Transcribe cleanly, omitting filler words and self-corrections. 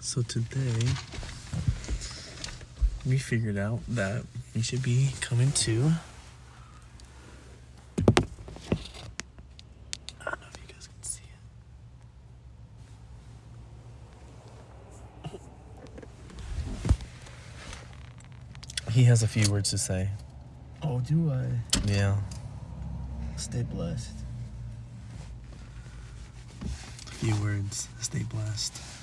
So today, we figured out that we should be coming to... I don't know if you guys can see it. He has a few words to say. Oh, do I? Yeah. Stay blessed. A few words. Stay blessed.